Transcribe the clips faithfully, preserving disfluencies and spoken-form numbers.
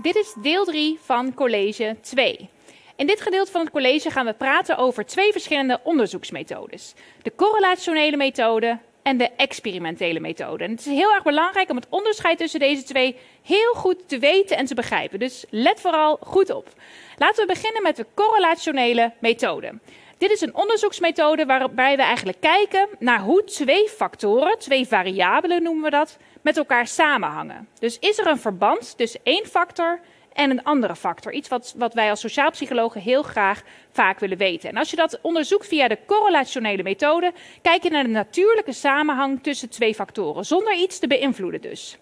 Dit is deel drie van college twee. In dit gedeelte van het college gaan we praten over twee verschillende onderzoeksmethodes. De correlationele methode en de experimentele methode. En het is heel erg belangrijk om het onderscheid tussen deze twee heel goed te weten en te begrijpen. Dus let vooral goed op. Laten we beginnen met de correlationele methode. Dit is een onderzoeksmethode waarbij we eigenlijk kijken naar hoe twee factoren, twee variabelen noemen we dat, met elkaar samenhangen. Dus is er een verband tussen één factor en een andere factor? Iets wat, wat wij als sociaal psychologen heel graag vaak willen weten. En als je dat onderzoekt via de correlationele methode, kijk je naar de natuurlijke samenhang tussen twee factoren, zonder iets te beïnvloeden dus.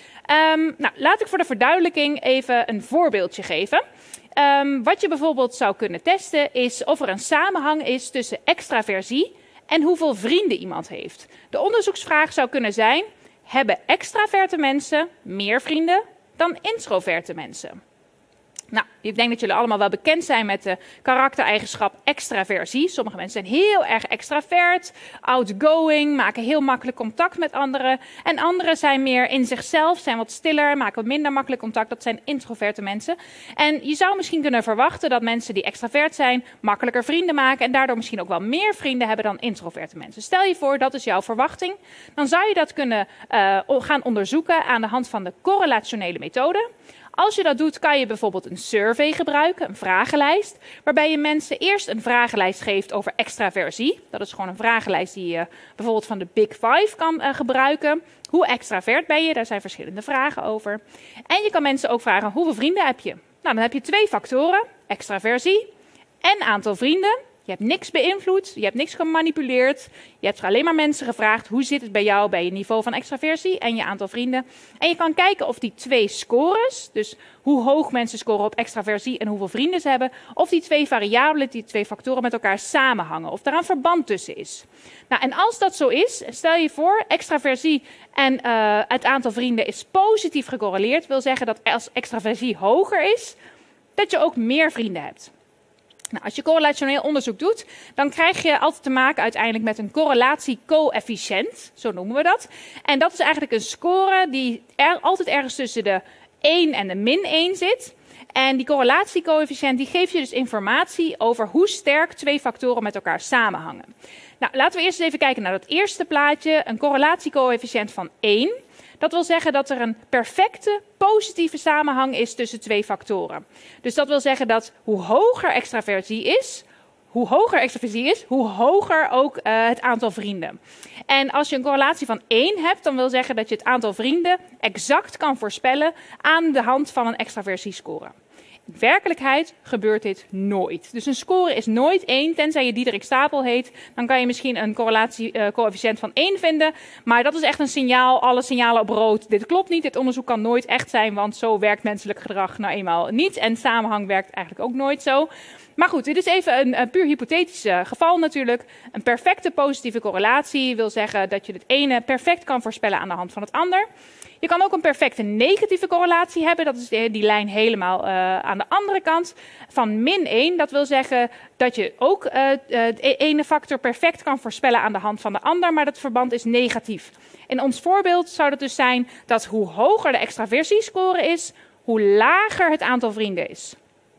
Um, nou, laat ik voor de verduidelijking even een voorbeeldje geven. Um, wat je bijvoorbeeld zou kunnen testen is of er een samenhang is tussen extraversie en hoeveel vrienden iemand heeft. De onderzoeksvraag zou kunnen zijn: hebben extraverte mensen meer vrienden dan introverte mensen? Nou, ik denk dat jullie allemaal wel bekend zijn met de karaktereigenschap extraversie. Sommige mensen zijn heel erg extravert, outgoing, maken heel makkelijk contact met anderen. En anderen zijn meer in zichzelf, zijn wat stiller, maken wat minder makkelijk contact. Dat zijn introverte mensen. En je zou misschien kunnen verwachten dat mensen die extravert zijn makkelijker vrienden maken en daardoor misschien ook wel meer vrienden hebben dan introverte mensen. Stel je voor, dat is jouw verwachting. Dan zou je dat kunnen uh, gaan onderzoeken aan de hand van de correlationele methode. Als je dat doet, kan je bijvoorbeeld een survey gebruiken, een vragenlijst, waarbij je mensen eerst een vragenlijst geeft over extraversie. Dat is gewoon een vragenlijst die je bijvoorbeeld van de Big Five kan uh, gebruiken. Hoe extravert ben je? Daar zijn verschillende vragen over. En je kan mensen ook vragen, hoeveel vrienden heb je? Nou, dan heb je twee factoren, extraversie en aantal vrienden. Je hebt niks beïnvloed, je hebt niks gemanipuleerd. Je hebt alleen maar mensen gevraagd, hoe zit het bij jou bij je niveau van extraversie en je aantal vrienden. En je kan kijken of die twee scores, dus hoe hoog mensen scoren op extraversie en hoeveel vrienden ze hebben, of die twee variabelen, die twee factoren met elkaar samenhangen, of daar een verband tussen is. Nou, en als dat zo is, stel je voor, extraversie en uh, het aantal vrienden is positief gecorreleerd, wil zeggen dat als extraversie hoger is, dat je ook meer vrienden hebt. Nou, als je correlationeel onderzoek doet, dan krijg je altijd te maken uiteindelijk met een correlatiecoëfficiënt, zo noemen we dat. En dat is eigenlijk een score die er, altijd ergens tussen de één en de min één zit. En die correlatiecoëfficiënt die geeft je dus informatie over hoe sterk twee factoren met elkaar samenhangen. Nou, laten we eerst eens even kijken naar dat eerste plaatje, een correlatiecoëfficiënt van één. Dat wil zeggen dat er een perfecte positieve samenhang is tussen twee factoren. Dus dat wil zeggen dat hoe hoger extraversie is, hoe hoger extraversie is, hoe hoger ook uh, het aantal vrienden. En als je een correlatie van één hebt, dan wil zeggen dat je het aantal vrienden exact kan voorspellen aan de hand van een extraversiescore. In werkelijkheid gebeurt dit nooit. Dus een score is nooit één, tenzij je Diederik Stapel heet. Dan kan je misschien een correlatiecoëfficiënt uh, van één vinden. Maar dat is echt een signaal, alle signalen op rood. Dit klopt niet, dit onderzoek kan nooit echt zijn, want zo werkt menselijk gedrag nou eenmaal niet. En samenhang werkt eigenlijk ook nooit zo. Maar goed, dit is even een, een puur hypothetisch uh, geval natuurlijk. Een perfecte positieve correlatie wil zeggen dat je het ene perfect kan voorspellen aan de hand van het ander. Je kan ook een perfecte negatieve correlatie hebben. Dat is die, die lijn helemaal uh, aan de andere kant. Van min één, dat wil zeggen dat je ook uh, de ene factor perfect kan voorspellen aan de hand van de ander, maar dat verband is negatief. In ons voorbeeld zou het dus zijn dat hoe hoger de extraversiescore is, hoe lager het aantal vrienden is.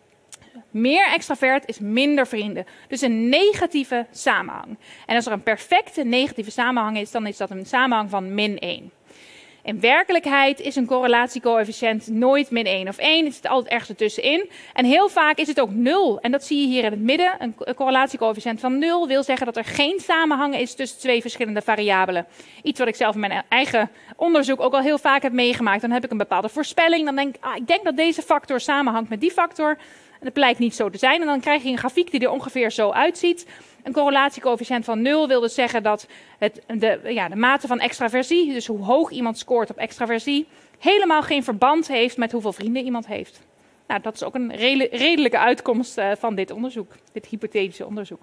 Meer extravert is minder vrienden. Dus een negatieve samenhang. En als er een perfecte negatieve samenhang is, dan is dat een samenhang van min één. In werkelijkheid is een correlatiecoëfficiënt nooit min één of één. Het zit altijd ergens ertussenin. En heel vaak is het ook nul. En dat zie je hier in het midden. Een correlatiecoëfficiënt van nul wil zeggen dat er geen samenhang is tussen twee verschillende variabelen. Iets wat ik zelf in mijn eigen onderzoek ook al heel vaak heb meegemaakt. Dan heb ik een bepaalde voorspelling. Dan denk ik, ah, ik denk dat deze factor samenhangt met die factor. En dat blijkt niet zo te zijn. En dan krijg je een grafiek die er ongeveer zo uitziet. Een correlatiecoëfficiënt van nul wil dus zeggen dat het, de, ja, de mate van extraversie, dus hoe hoog iemand scoort op extraversie, helemaal geen verband heeft met hoeveel vrienden iemand heeft. Nou, dat is ook een redelijke uitkomst uh, van dit onderzoek, dit hypothetische onderzoek.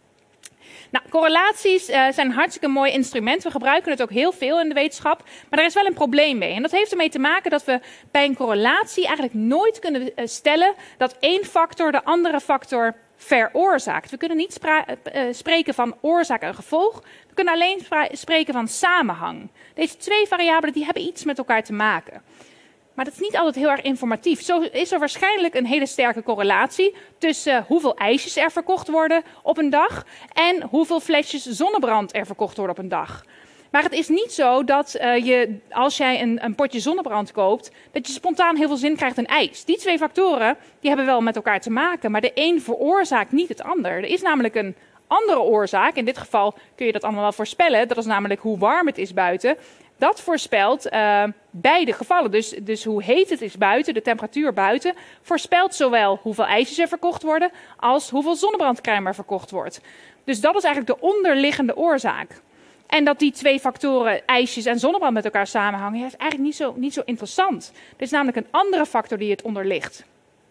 Nou, correlaties uh, zijn een hartstikke mooi instrument. We gebruiken het ook heel veel in de wetenschap. Maar er is wel een probleem mee. En dat heeft ermee te maken dat we bij een correlatie eigenlijk nooit kunnen uh, stellen dat één factor de andere factor veroorzaakt. We kunnen niet spra- uh, spreken van oorzaak en gevolg. We kunnen alleen spreken van samenhang. Deze twee variabelen die hebben iets met elkaar te maken. Maar dat is niet altijd heel erg informatief. Zo is er waarschijnlijk een hele sterke correlatie tussen hoeveel ijsjes er verkocht worden op een dag en hoeveel flesjes zonnebrand er verkocht worden op een dag. Maar het is niet zo dat uh, je, als jij een, een potje zonnebrand koopt, dat je spontaan heel veel zin krijgt in ijs. Die twee factoren die hebben wel met elkaar te maken, maar de een veroorzaakt niet het ander. Er is namelijk een andere oorzaak. In dit geval kun je dat allemaal wel voorspellen. Dat is namelijk hoe warm het is buiten. Dat voorspelt uh, beide gevallen. Dus, dus hoe heet het is buiten, de temperatuur buiten, voorspelt zowel hoeveel ijsjes er verkocht worden als hoeveel zonnebrandcrème er verkocht wordt. Dus dat is eigenlijk de onderliggende oorzaak. En dat die twee factoren, ijsjes en zonnebrand, met elkaar samenhangen, is eigenlijk niet zo, niet zo interessant. Er is namelijk een andere factor die het onderligt.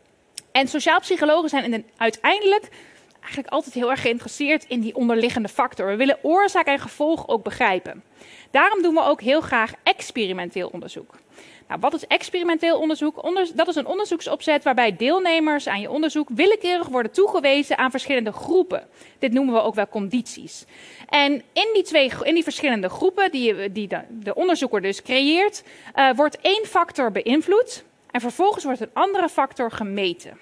En sociaal psychologen zijn in de, uiteindelijk eigenlijk altijd heel erg geïnteresseerd in die onderliggende factor. We willen oorzaak en gevolg ook begrijpen. Daarom doen we ook heel graag experimenteel onderzoek. Nou, wat is experimenteel onderzoek? Onder, dat is een onderzoeksopzet waarbij deelnemers aan je onderzoek willekeurig worden toegewezen aan verschillende groepen. Dit noemen we ook wel condities. En in die, twee, in die verschillende groepen die, die de, de onderzoeker dus creëert, uh, wordt één factor beïnvloed en vervolgens wordt een andere factor gemeten.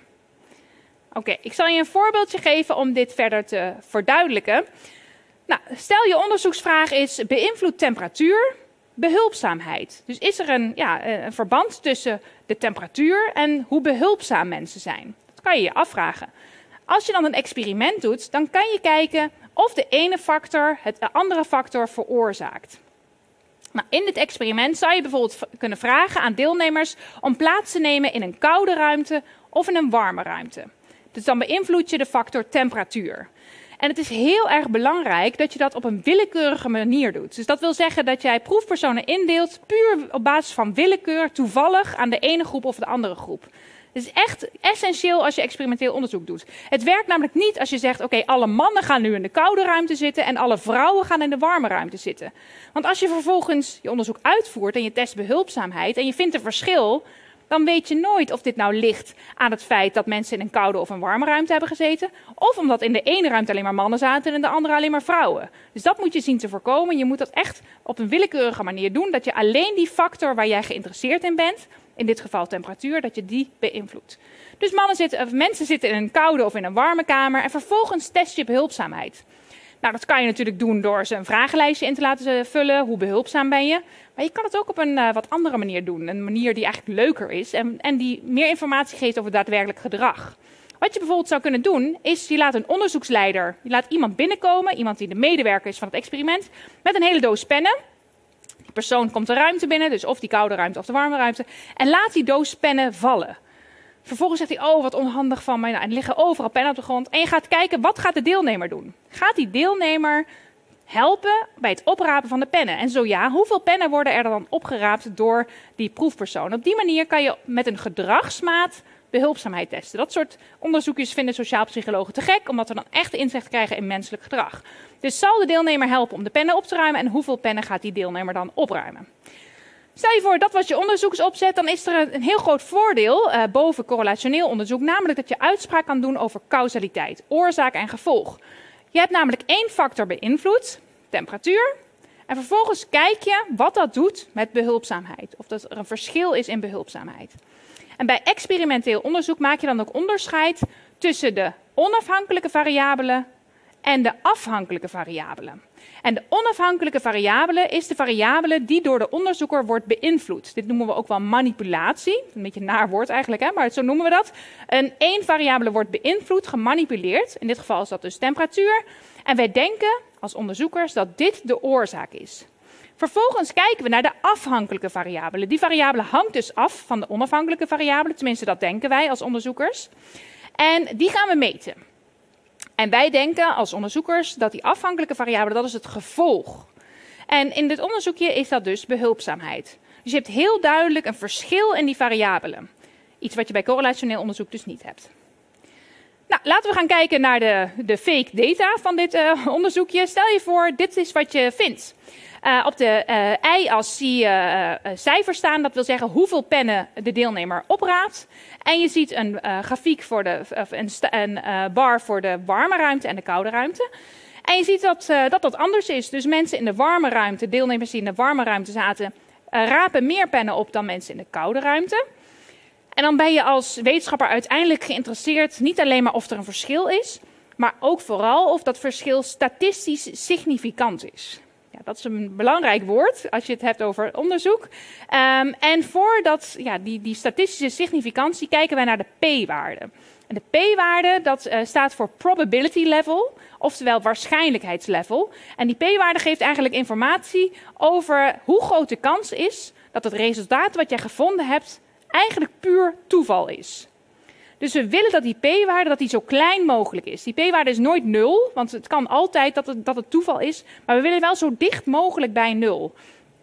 Oké, okay, ik zal je een voorbeeldje geven om dit verder te verduidelijken. Nou, stel je onderzoeksvraag is, beïnvloedt temperatuur behulpzaamheid? Dus is er een, ja, een verband tussen de temperatuur en hoe behulpzaam mensen zijn? Dat kan je je afvragen. Als je dan een experiment doet, dan kan je kijken of de ene factor het andere factor veroorzaakt. Nou, in dit experiment zou je bijvoorbeeld kunnen vragen aan deelnemers om plaats te nemen in een koude ruimte of in een warme ruimte. Dus dan beïnvloed je de factor temperatuur. En het is heel erg belangrijk dat je dat op een willekeurige manier doet. Dus dat wil zeggen dat jij proefpersonen indeelt puur op basis van willekeur, toevallig aan de ene groep of de andere groep. Het is echt essentieel als je experimenteel onderzoek doet. Het werkt namelijk niet als je zegt, oké, okay, alle mannen gaan nu in de koude ruimte zitten en alle vrouwen gaan in de warme ruimte zitten. Want als je vervolgens je onderzoek uitvoert en je test behulpzaamheid en je vindt een verschil, dan weet je nooit of dit nou ligt aan het feit dat mensen in een koude of een warme ruimte hebben gezeten, of omdat in de ene ruimte alleen maar mannen zaten en in de andere alleen maar vrouwen. Dus dat moet je zien te voorkomen. Je moet dat echt op een willekeurige manier doen, dat je alleen die factor waar jij geïnteresseerd in bent, in dit geval temperatuur, dat je die beïnvloedt. Dus mannen zitten, of mensen zitten in een koude of in een warme kamer en vervolgens test je behulpzaamheid. Nou, dat kan je natuurlijk doen door ze een vragenlijstje in te laten vullen. Hoe behulpzaam ben je? Maar je kan het ook op een uh, wat andere manier doen. Een manier die eigenlijk leuker is en, en die meer informatie geeft over daadwerkelijk gedrag. Wat je bijvoorbeeld zou kunnen doen, is je laat een onderzoeksleider, je laat iemand binnenkomen, iemand die de medewerker is van het experiment, met een hele doos pennen. Die persoon komt de ruimte binnen, dus of die koude ruimte of de warme ruimte, en laat die doos pennen vallen. Vervolgens zegt hij, oh wat onhandig van mij, nou, er liggen overal pennen op de grond. En je gaat kijken, wat gaat de deelnemer doen? Gaat die deelnemer helpen bij het oprapen van de pennen? En zo ja, hoeveel pennen worden er dan opgeraapt door die proefpersoon? Op die manier kan je met een gedragsmaat behulpzaamheid testen. Dat soort onderzoekjes vinden sociaal psychologen te gek, omdat we dan echt inzicht krijgen in menselijk gedrag. Dus zal de deelnemer helpen om de pennen op te ruimen en hoeveel pennen gaat die deelnemer dan opruimen? Stel je voor, dat was je onderzoeksopzet, dan is er een heel groot voordeel uh, boven correlationeel onderzoek, namelijk dat je uitspraak kan doen over causaliteit, oorzaak en gevolg. Je hebt namelijk één factor beïnvloed, temperatuur, en vervolgens kijk je wat dat doet met behulpzaamheid, of dat er een verschil is in behulpzaamheid. En bij experimenteel onderzoek maak je dan ook onderscheid tussen de onafhankelijke variabelen en de afhankelijke variabelen. En de onafhankelijke variabele is de variabele die door de onderzoeker wordt beïnvloed. Dit noemen we ook wel manipulatie. Een beetje een naar woord eigenlijk, hè? Maar zo noemen we dat. En één variabele wordt beïnvloed, gemanipuleerd. In dit geval is dat dus temperatuur. En wij denken als onderzoekers dat dit de oorzaak is. Vervolgens kijken we naar de afhankelijke variabele. Die variabele hangt dus af van de onafhankelijke variabele. Tenminste, dat denken wij als onderzoekers. En die gaan we meten. En wij denken als onderzoekers dat die afhankelijke variabele, dat is het gevolg. En in dit onderzoekje is dat dus behulpzaamheid. Dus je hebt heel duidelijk een verschil in die variabelen. Iets wat je bij correlationeel onderzoek dus niet hebt. Nou, laten we gaan kijken naar de, de fake data van dit uh, onderzoekje. Stel je voor, dit is wat je vindt. Uh, op de uh, y-as zie je uh, uh, cijfers staan, dat wil zeggen hoeveel pennen de deelnemer opraapt. En je ziet een uh, grafiek voor de, of een, een uh, bar voor de warme ruimte en de koude ruimte. En je ziet dat, uh, dat dat anders is. Dus mensen in de warme ruimte, deelnemers die in de warme ruimte zaten, uh, rapen meer pennen op dan mensen in de koude ruimte. En dan ben je als wetenschapper uiteindelijk geïnteresseerd niet alleen maar of er een verschil is, maar ook vooral of dat verschil statistisch significant is. Ja, dat is een belangrijk woord als je het hebt over onderzoek. Um, en voor dat, ja, die, die statistische significantie kijken wij naar de p-waarde. En de p-waarde dat uh, staat voor probability level, oftewel waarschijnlijkheidslevel. En die p-waarde geeft eigenlijk informatie over hoe groot de kans is dat het resultaat wat jij gevonden hebt eigenlijk puur toeval is. Dus we willen dat die p-waarde dat die zo klein mogelijk is. Die p-waarde is nooit nul, want het kan altijd dat het, dat het toeval is. Maar we willen wel zo dicht mogelijk bij nul.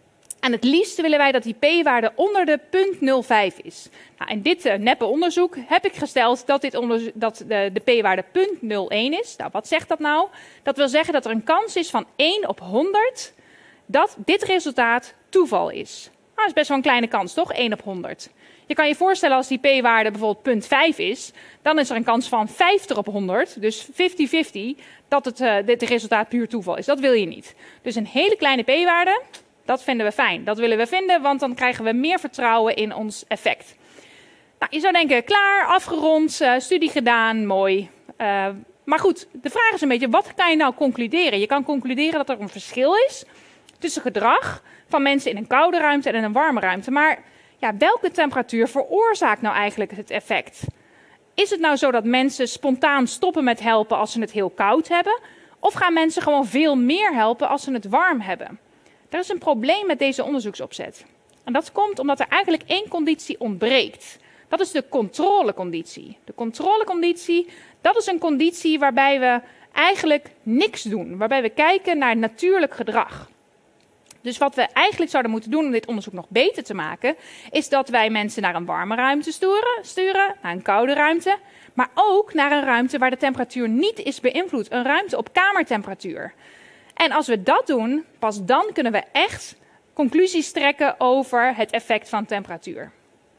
En het liefst willen wij dat die p-waarde onder de nul komma nul vijf is. Nou, in dit uh, neppe onderzoek heb ik gesteld dat, dit onderzo- dat de, de p-waarde nul komma nul één is. Nou, wat zegt dat nou? Dat wil zeggen dat er een kans is van één op honderd dat dit resultaat toeval is. Nou, dat is best wel een kleine kans, toch? één op honderd. Je kan je voorstellen als die p-waarde bijvoorbeeld nul komma vijf is, dan is er een kans van vijftig op honderd, dus vijftig vijftig, dat het, uh, dit resultaat puur toeval is. Dat wil je niet. Dus een hele kleine p-waarde, dat vinden we fijn. Dat willen we vinden, want dan krijgen we meer vertrouwen in ons effect. Nou, je zou denken, klaar, afgerond, uh, studie gedaan, mooi. Uh, maar goed, de vraag is een beetje, wat kan je nou concluderen? Je kan concluderen dat er een verschil is tussen gedrag van mensen in een koude ruimte en in een warme ruimte. Maar ja, welke temperatuur veroorzaakt nou eigenlijk het effect? Is het nou zo dat mensen spontaan stoppen met helpen als ze het heel koud hebben? Of gaan mensen gewoon veel meer helpen als ze het warm hebben? Er is een probleem met deze onderzoeksopzet. En dat komt omdat er eigenlijk één conditie ontbreekt. Dat is de controleconditie. De controleconditie, dat is een conditie waarbij we eigenlijk niks doen. Waarbij we kijken naar natuurlijk gedrag. Dus wat we eigenlijk zouden moeten doen om dit onderzoek nog beter te maken, is dat wij mensen naar een warme ruimte sturen, sturen, naar een koude ruimte, maar ook naar een ruimte waar de temperatuur niet is beïnvloed. Een ruimte op kamertemperatuur. En als we dat doen, pas dan kunnen we echt conclusies trekken over het effect van temperatuur.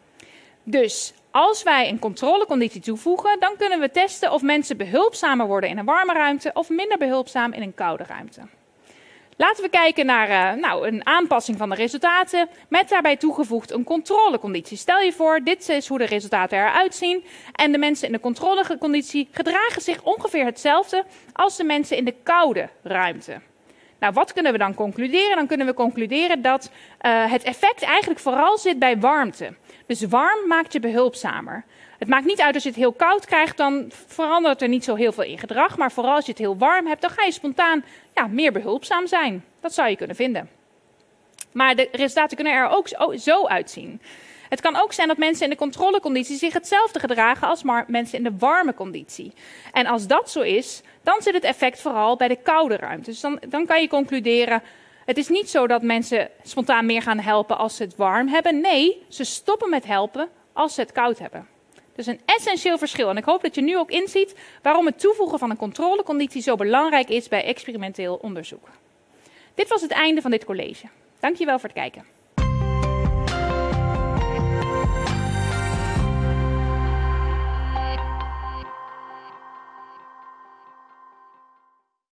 Dus als wij een controleconditie toevoegen, dan kunnen we testen of mensen behulpzamer worden in een warme ruimte of minder behulpzaam in een koude ruimte. Laten we kijken naar uh, nou, een aanpassing van de resultaten met daarbij toegevoegd een controleconditie. Stel je voor, dit is hoe de resultaten eruit zien en de mensen in de controleconditie gedragen zich ongeveer hetzelfde als de mensen in de koude ruimte. Nou, wat kunnen we dan concluderen? Dan kunnen we concluderen dat uh, het effect eigenlijk vooral zit bij warmte. Dus warm maakt je behulpzamer. Het maakt niet uit als je het heel koud krijgt, dan verandert er niet zo heel veel in gedrag. Maar vooral als je het heel warm hebt, dan ga je spontaan ja, meer behulpzaam zijn. Dat zou je kunnen vinden. Maar de resultaten kunnen er ook zo uitzien. Het kan ook zijn dat mensen in de controleconditie zich hetzelfde gedragen als mensen in de warme conditie. En als dat zo is, dan zit het effect vooral bij de koude ruimte. Dus dan, dan kan je concluderen, het is niet zo dat mensen spontaan meer gaan helpen als ze het warm hebben. Nee, ze stoppen met helpen als ze het koud hebben. Dus een essentieel verschil. En ik hoop dat je nu ook inziet waarom het toevoegen van een controleconditie zo belangrijk is bij experimenteel onderzoek. Dit was het einde van dit college. Dank je wel voor het kijken.